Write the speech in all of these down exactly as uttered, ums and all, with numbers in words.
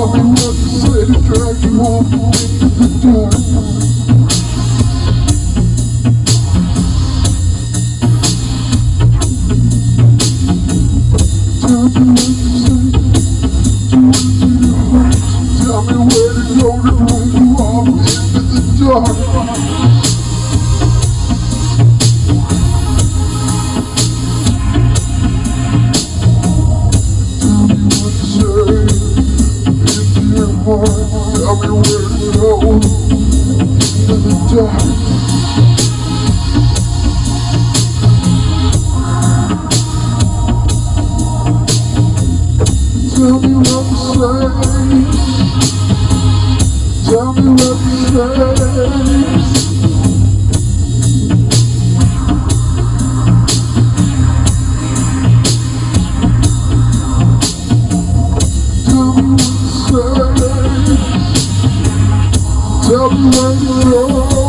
me what to say to drag you on into the dark. Tell me what to say to into your heart. Tell me where to go to drag you off into the dark. Tell me where to go into the dark. Tell me what to say. Tell me what to say. Tell me where to go.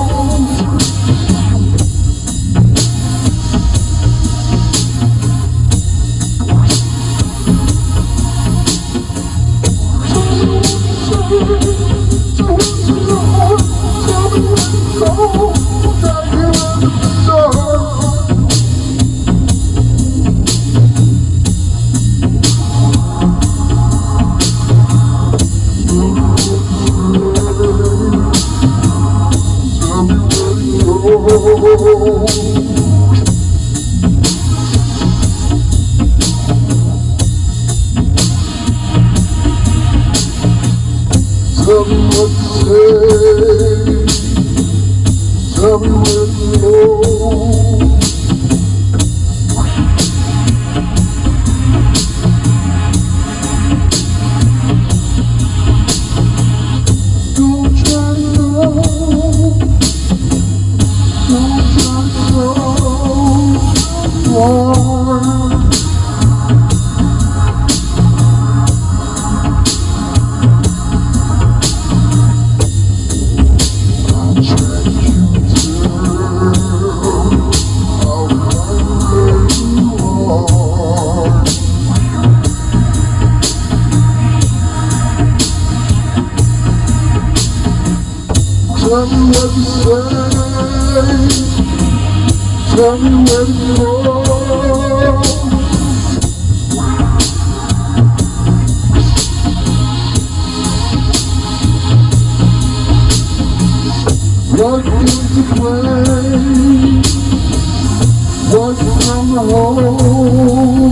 Tell me what to say. Tell me where to go. Don't try to know. Don't try to know. Why? Tell me what to say. Tell me where to go. What is the play? What's from the home?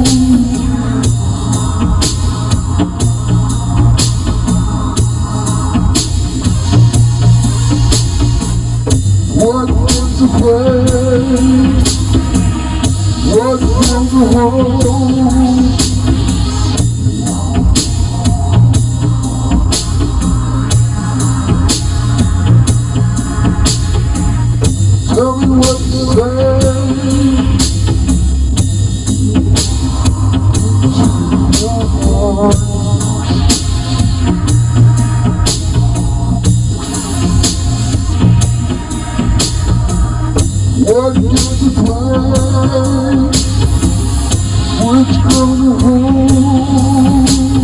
What is the place? What comes the home? Tell me what to say. What is the place? Which comes the home?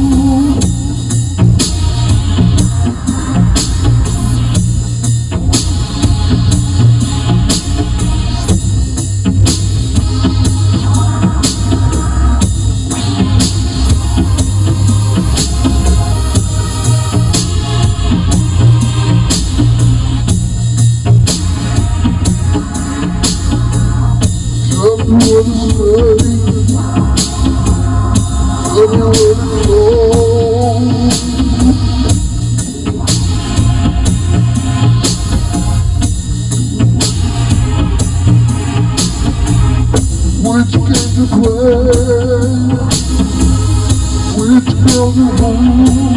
Tell me what to say. Tell me where to go. Which game to play? Which girl to hold?